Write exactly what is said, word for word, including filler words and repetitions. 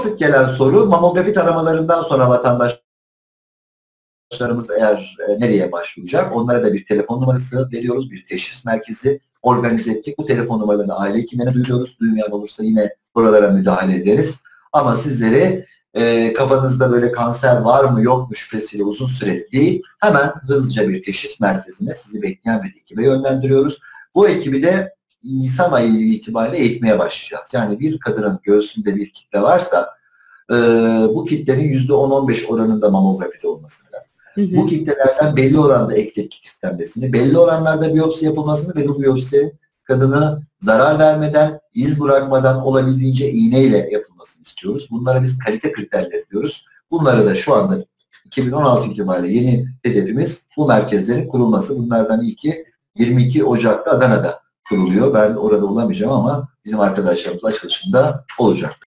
sık gelen soru, mamografi taramalarından sonra vatandaşlarımız eğer e, nereye başvuracak? Onlara da bir telefon numarası veriyoruz, bir teşhis merkezi organize ettik. Bu telefon numaralarını aile hekimlerine duyuruyoruz. Duymayan olursa yine buralara müdahale ederiz. Ama sizleri e, kafanızda böyle kanser var mı yok mu şüphesiyle uzun süreli değil, hemen hızlıca bir teşhis merkezine sizi bekleyen bir ekibe yönlendiriyoruz. Bu ekibi de Nisan ayı itibariyle eğitmeye başlayacağız. Yani bir kadının göğsünde bir kitle varsa e, bu kitlenin yüzde on on beş oranında mamografide olması lazım. Hı hı. Bu kitlelerden belli oranda ek tetkik istenmesini, belli oranlarda biyopsi yapılmasını ve bu biyopsi kadını zarar vermeden, iz bırakmadan olabildiğince iğneyle yapılmasını istiyoruz. Bunlara biz kalite kriterleri diyoruz. Bunları da şu anda iki bin on altı itibariyle yeni hedefimiz bu merkezlerin kurulması. Bunlardan ilki yirmi iki Ocak'ta Adana'da kuruluyor. Ben orada olamayacağım ama bizim arkadaşlarımız açılışında olacak.